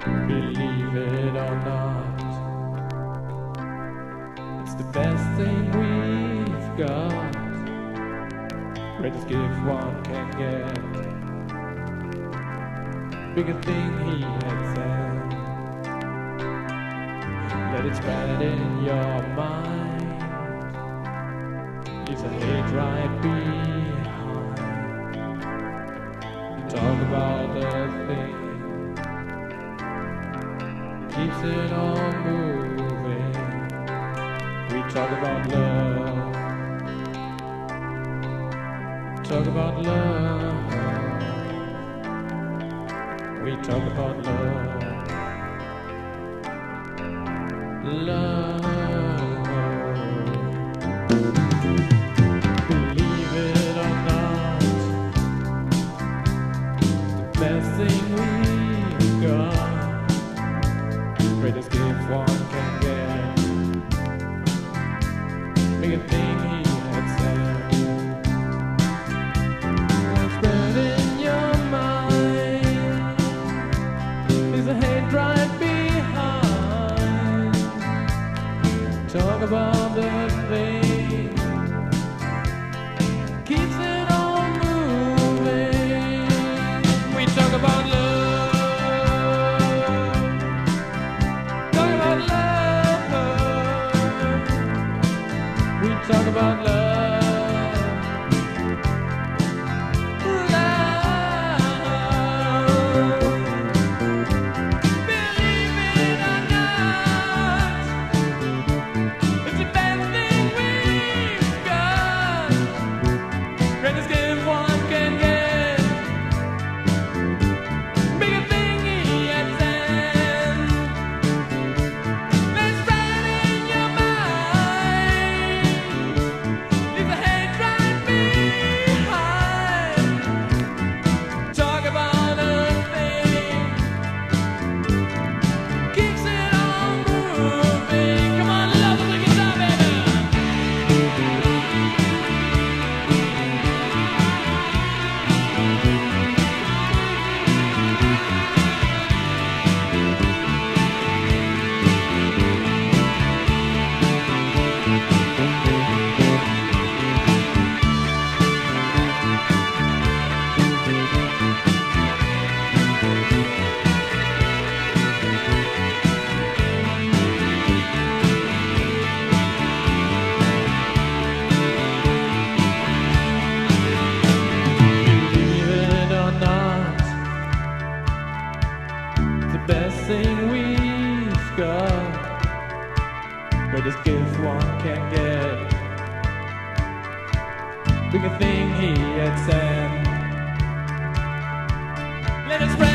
Believe it or not, it's the best thing we've got. Greatest gift one can get. Biggest thing he had said. Let it spread in your mind. Leaves a hate right behind. Talk about the thing, keeps it all moving. We talk about love. Talk about love. We talk about love. Love. Believe it or not, the best thing we've got. Greatest gift one can get. Biggest thing he had said. Spread in your mind. There's a hate right behind. Talk about the thing, keeps it all moving. We talk about love. Talk about love, love. Believe it or not, it's the best thing we've got. Greatest gift one can get. Biggest thing he had sent. Let's ride in your mind. Leave the hate right behind. Talk about a thing, keeps it all moving. Come on, love the guitar, baby. Believe it or not, the best thing we've got. Greatest gift one can get. Biggest thing he had said. Let it spread.